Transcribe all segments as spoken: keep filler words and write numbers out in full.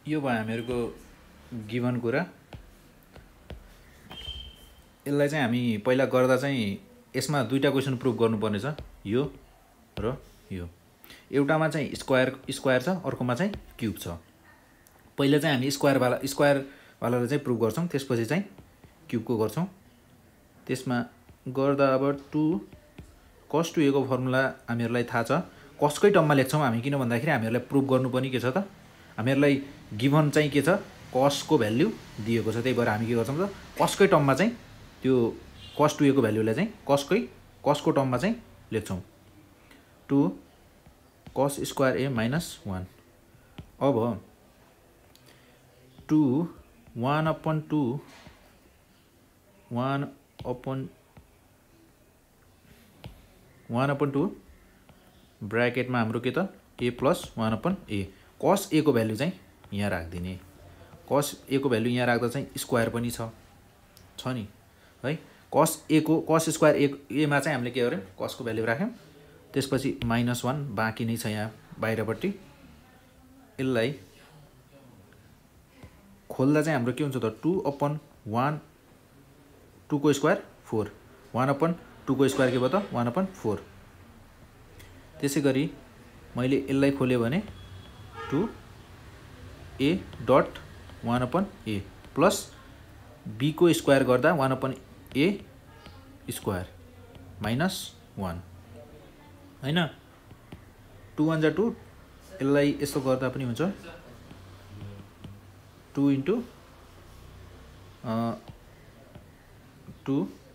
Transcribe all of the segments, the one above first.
यो भयो हामीहरूको गिभन कुरा। यसलाई चाहिँ हामी पहिला गर्दा चाहिँ यसमा दुईटा क्वेसन प्रुभ गर्नुपर्ने छ, यो र यो। एउटामा चाहिँ स्क्वायर स्क्वायर छ, अर्कोमा चाहिँ क्युब छ। पहिला चाहिँ हामी स्क्वायरवाला स्क्वायरवालालाई चाहिँ प्रुभ गर्छौँ, त्यसपछि चाहिँ क्युबको गर्छौँ। त्यसमा गर्दा अब टू कस टू एको फर्मुला हामीहरूलाई थाहा छ, कसकै टर्ममा लेख्छौँ हामी, किन भन्दाखेरि हामीहरूलाई प्रुभ गर्नुपर्ने के छ त, हामीहरूलाई गिभन चाहिँ के छ, कसको भ्याल्यु दिएको छ। त्यही भएर हामी के गर्छौँ त, कसकै टर्ममा चाहिँ त्यो कस टू एको भ्याल्युलाई चाहिँ कसकै कसको टर्ममा चाहिँ लेख्छौँ, टू कस स्क्वायर ए माइनस वान। अब two one upon two one upon one upon two ब्राकेटमा हाम्रो के त a plus one upon a. कस ए को भ्याल्यु चाहिँ यहाँ राखिदिने, कस ए को भ्याल्यु यहाँ राख्दा चाहिँ स्क्वायर पनि छ छ नि है। कस ए को कस स्क्वायर ए एमा चाहिँ हामीले के गर्यौँ, कसको भ्याल्यु राख्यौँ, त्यसपछि माइनस वान बाँकी नै छ यहाँ बाहिरपट्टि। यसलाई खोल्दा चाहिँ हाम्रो के हुन्छ त, टू अपन वान टू को square four, one upon two को स्क्वायर के भयो त वान अपन फोर। त्यसै गरी मैले यसलाई खोल्यो भने two a dot one upon a plus b को स्क्वायर गर्दा one upon a square minus one होइन। टू वान जा टू, यसलाई यस्तो गर्दा पनि हुन्छ, two into two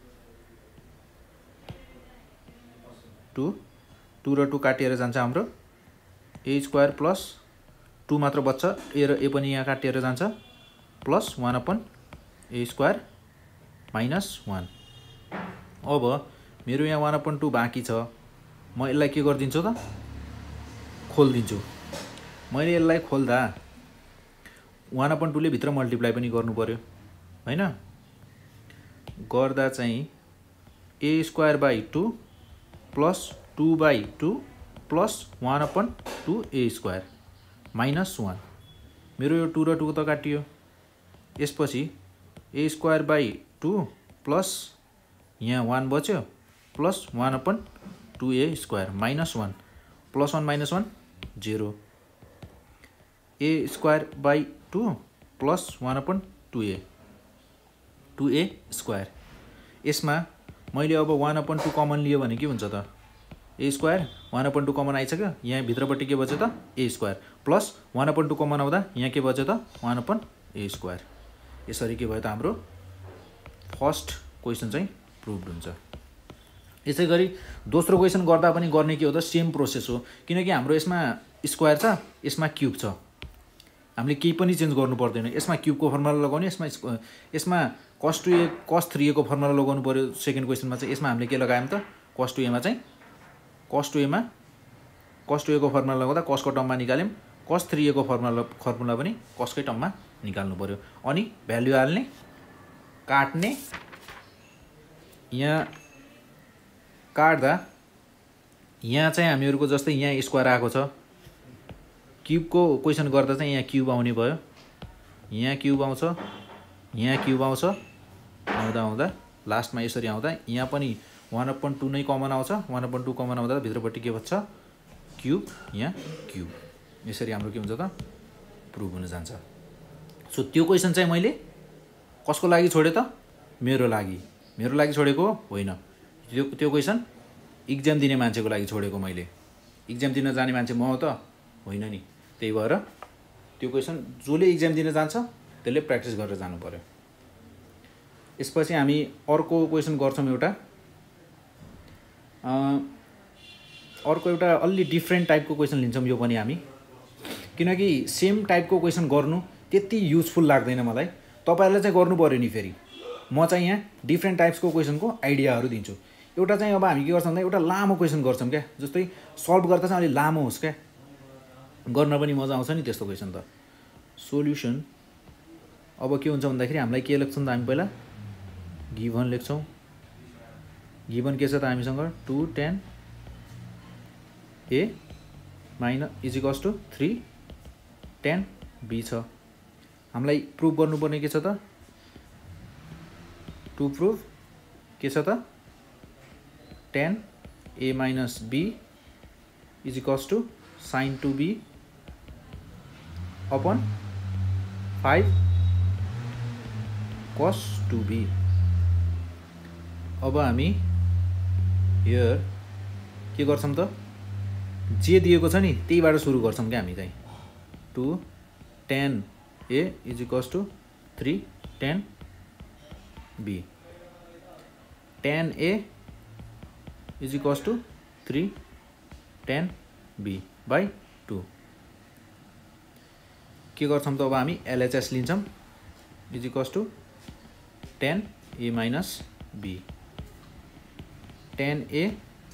two two र टू काटिएर जान्छ हाम्रो ए स्क्वायर प्लस टू मात्र बच्छ, ए र ए पनि यहाँ काटिएर जान्छ, plus one upon a square minus one. अब मेरो यहाँ वान अपन टू बाँकी छ, म यसलाई के गरिदिन्छु त, खोलिदिन्छु। मैले यसलाई खोल्दा वान अपन टूले भित्र मल्टिप्लाई पनि गर्नु पर्यो होइन। गर्दा चाहिँ a square by two plus two by two plus one upon two a square minus one. मेरो यो टू र टू त काटियो। यसपछि a square by two plus यहाँ वान बच्यो plus one upon two a square minus one, plus one minus one zero. A square by two plus one upon two a two a square. यसमा मैले अब one upon two common लियो भने के हुन्छ त, a square one upon two common आइसक्यो, यहाँ भित्रपट्टि के बच्यो त a square, plus one upon two common आउँदा यहाँ के बच्यो त वान अपन ए स्क्वायर। यसरी के भयो त हाम्रो फर्स्ट क्वेसन चाहिँ प्रुभड हुन्छ। यसै गरी दोस्रो क्वेसन गर्दा पनि गर्ने के हो त, सेम प्रोसेस हो, किनकि हाम्रो यसमा स्क्वायर छ, यसमा क्युब छ, हामीले केही पनि चेन्ज गर्नु पर्दैन। यसमा क्युबको फर्मुला लगाउने, यसमा यसमा कस टू ए कस थ्री ए को फर्मुला लगाउनु पर्यो। सेकेन्ड क्वेसनमा चाहिँ यसमा हामीले के लगायौँ त, कस टू एमा चाहिँ कस टू एमा कस टू ए को फर्मुला लगाउँदा कसको टर्ममा निकाल्यौँ, कस थ्री ए को फर्मुला फर्मुला पनि कसकै टर्ममा निकाल्नु पर्यो। अनि भ्याल्यु हाल्ने, काट्ने, यहाँ काट्दा यहाँ चाहिँ हामीहरूको जस्तै यहाँ स्क्वायर आएको छ, क्युबको क्वेसन गर्दा चाहिँ यहाँ क्युब आउने भयो, यहाँ क्युब आउँछ, यहाँ क्युब आउँछ, आउँदा आउँदा लास्टमा यसरी आउँदा यहाँ पनि वान अपन टू नै कमन आउँछ, वान अपन टू कमन आउँदा भित्रपट्टि के बच्छ क्युब, यहाँ क्युब। यसरी हाम्रो के हुन्छ त प्रुभ हुन जान्छ। सो त्यो क्वेसन चाहिँ मैले कसको लागि छोडेँ त, मेरो लागि मेरो लागि छोडेको होइन, त्यो त्यो क्वेसन इक्जाम दिने मान्छेको लागि छोडेको। मैले इक्जाम दिन जाने मान्छे म हो त होइन नि, त्यही भएर त्यो क्वेसन जसले इक्जाम दिन जान्छ त्यसले प्र्याक्टिस गरेर जानु पर्यो। यसपछि हामी अर्को क्वेसन गर्छौँ, एउटा अर्को एउटा अलि डिफ्रेन्ट टाइपको क्वेसन लिन्छौँ यो पनि हामी, किनकि सेम टाइपको क्वेसन गर्नु त्यति युजफुल लाग्दैन मलाई। तपाईँहरूले चाहिँ गर्नु पर्यो नि, फेरि म चाहिँ यहाँ डिफ्रेन्ट टाइप्सको क्वेसनको आइडियाहरू दिन्छु। एउटा चाहिँ अब हामी के गर्छौँ भन्दा एउटा लामो क्वेसन गर्छौँ क्या, जस्तै सल्भ गर्दा चाहिँ अलिक लामो होस् क्या, गर्न पनि मजा आउँछ नि त्यस्तो क्वेसन त। सोल्युसन अब के हुन्छ भन्दाखेरि हामीलाई के लेख्छौँ त, हामी पहिला गिभन लेख्छौँ। गिभन के छ त हामीसँग two tan a minus is equals to three tan b छ। हामीलाई प्रुभ गर्नुपर्ने के छ त टु प्रुभ के छ त tan a minus b is equals to sin two b upon five cos two b। अब हामी हियर के गर्छौं त जे दिएको छ नि त्यहीबाट सुरु गर्छौं के हामी चाहिँ two tan a is equals to three tan b। tan a is equals to three tan b by two। के गर्छौं त अब हामी L H S लिन्छौं is equals to tan a minus b। tan a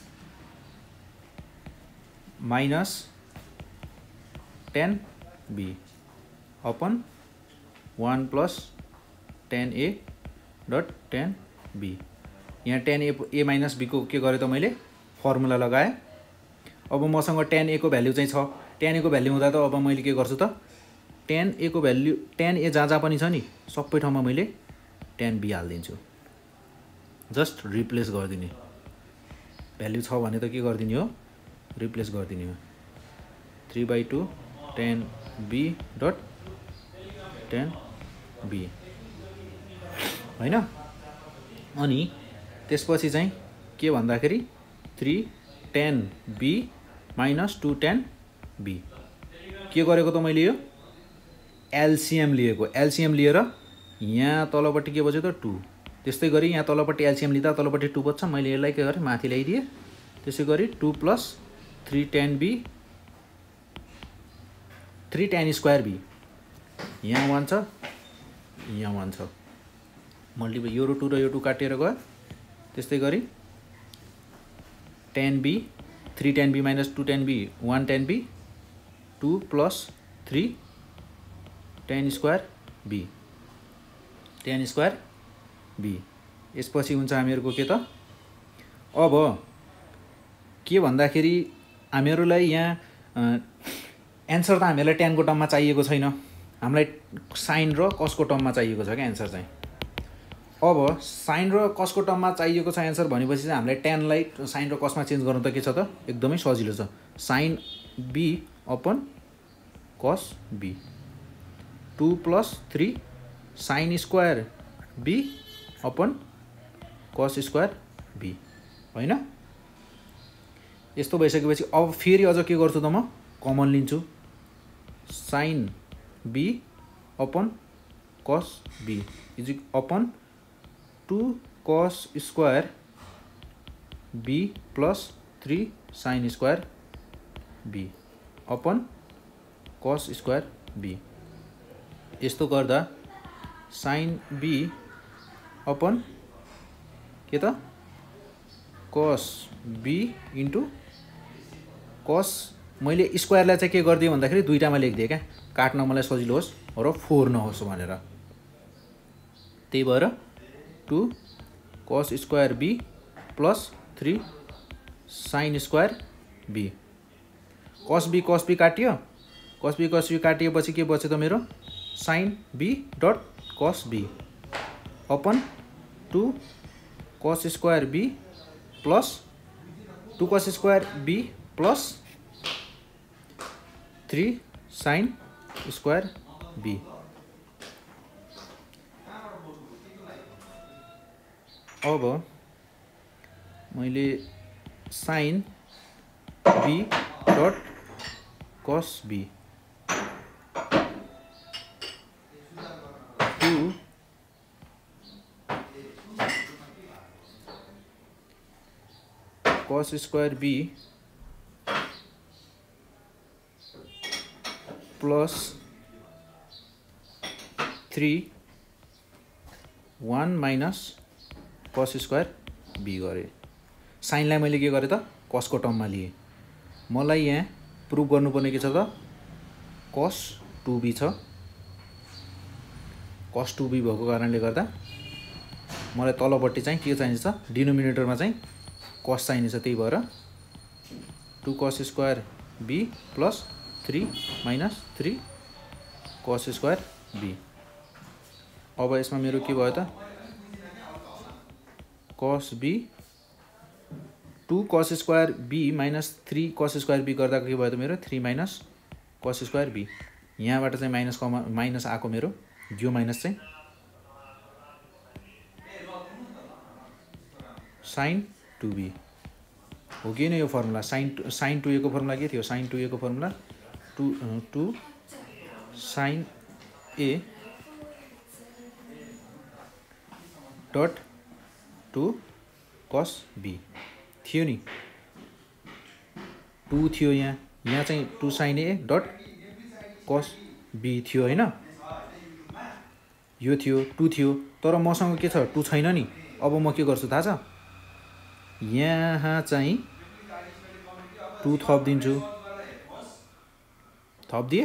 minus tan b upon one plus tan a dot tan b। यहाँ tan a a minus b को के गरे त मैले फर्मुला लगाए। अब मसँग tan a को भ्यालु चाहिँ छ। tan a को भ्यालु हुँदा त अब मैले के गर्छु त tan a को भ्यालु tan a जहाँ जहाँ पनि छ नि सबै ठाउँमा मैले tan b हाल्दिन्छु। जस्ट रिप्लेस गर्दिने भ्यालु छ भने त के गर्दिने हो रिप्लेस गर्दिने हो three by two tan b dot tan b हैन। अनि त्यसपछि चाहिँ के भन्दाखेरि three tan b minus two tan b के गरेको त मैले यो एलसीएम लिएको। एलसीएम लिएर यहाँ तलपट्टि के बच्यो त two। त्यस्तै गरी यहाँ तलपट्टि एलसीएम लिँदा तलपट्टि two बच्छ। मैले यसलाई के गरे माथि ल्याइदिए। त्यसै गरी two plus three tan b three tan square b यहाँ one छ यहाँ one छ मल्टिपल यो two र यो two काटेर गयो। त्यस्तै गरी tan b three tan b minus two tan b one tan b two plus three tan square b tan square b। यसपछि हुन्छ हामीहरुको के त अब के भन्दाखेरि हामीहरुलाई यहाँ एन्सर त हामीलाई tan को टर्ममा चाहिएको छैन। हामीलाई sin र cos को टर्ममा चाहिएको छ के एन्सर चाहिँ। अब sin र cos को टर्ममा चाहिएको छ एन्सर भनेपछि चाहिँ हामीलाई tan लाई sin र cos मा चेन्ज गर्नु त के छ त एकदमै सजिलो छ। sin b upon cos b two plus three sin square b upon cos square b हैन। यस्तो भइसकेपछि अब फेरि अझ के गर्छु त म कमन लिन्छु sin b upon cos b is upon two cos square b plus three sin square b upon cos square b। यस्तो गर्दा sin b upon के त cos b into cos मैले स्क्वायरलाई चाहिँ के गर्दिए भन्दाखेरि दुईटामा लेख्दिए क्या काट्न मलाई सजिलो होस् र फोर नहोस् भनेर। त्यही भएर two cos square b plus three sin square b cos b cos b काटियो। cos b cos b काटिएपछि के बच्यो त मेरो sin b dot cos b upon two cos square b plus two cos square b plus three sin square b। अब मैले sin b dot cos b two cos square b plus three one minus cos square b गरे। साइनलाई मैले के गरे त cos को टर्ममा लिए। मलाई यहाँ प्रुभ गर्नुपर्ने के छ त cos two b छ। cos two b भएको कारणले गर्दा मलाई तलपट्टि चाहिँ के चाहिन्छ त डिनोमिनेटरमा चाहिँ cos चाहिन्छ। त्यही भएर two cos square b plus three minus three cos square b अब यसमा मेरो के भयो त cos b two cos square b minus three cos square b गर्दा के भयो त मेरो three minus cos square b। यहाँबाट चाहिँ माइनस कमा माइनस आएको मेरो यो माइनस चाहिँ sin टू b हो कि नै यो formula sin sin two a को फर्मुला के थियो sin टू a को formula two two sin a dot two cos b थियो नि टू थियो यहाँ यहाँ चाहिँ two sin a dot cos b थियो हैन यो थियो टू थियो तर मसँग के छ टू छैन नि। अब म के गर्छु थाहा छ यहाँ चाहिँ टू थप दिन्छु थप दिए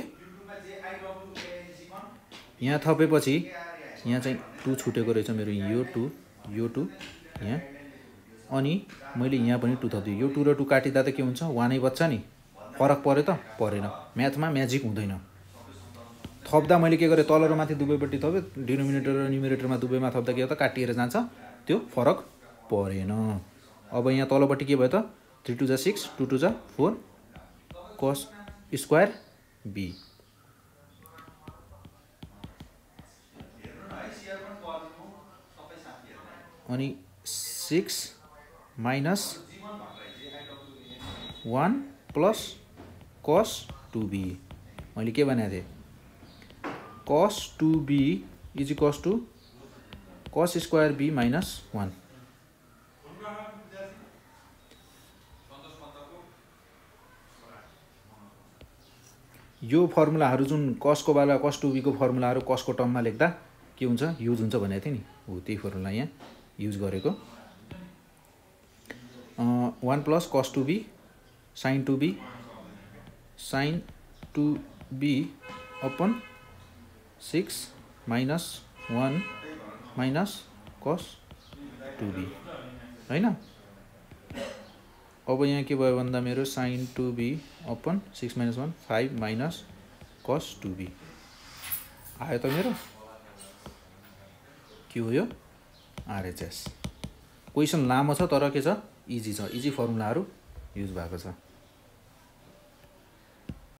यहाँ थपेपछि यहाँ चाहिँ टू छुटेको रहेछ मेरो यो टू यो टू यहाँ अनि मैले यहाँ पनि टू थपिदिएँ यो टू र टू काटिदा त के हुन्छ वानै बच्छ नि फरक पर्यो त परेन म्याथमा म्याजिक हुँदैन। थप्दा मैले के गरेँ तल र माथि दुवैपट्टि थपेँ डिनोमिनेटर र न्युमरेटरमा दुवैमा थप्दा के हो त काटिएर जान्छ त्यो फरक परेन। अब यहाँ तलपट्टि के भयो त थ्री टू जा सिक्स टू टू जा फोर cos स्क्वायर b अनि six minus one plus cos two b मैले के भनेको थिएँ cos two b is equals to cos square b minus one. यो फर्मुलाहरू जुन cos को बेला cos टू b को फर्मुलाहरू cos को टर्ममा लेख्दा के हुन्छ युज हुन्छ भनेको थिएँ नि हो त्यही फर्मुला यहाँ युज गरेको one plus cos two b sin two b sin two b upon six minus one minus cos two b हैन। अब यहाँ के भयो भन्दा मेरो sin two b upon six minus one five minus cos two b आयो त मेरो के हो यो आरएचएस। क्वेसन लामो छ तर के छ इजी छ इजी फर्मुलाहरू युज भएको छ।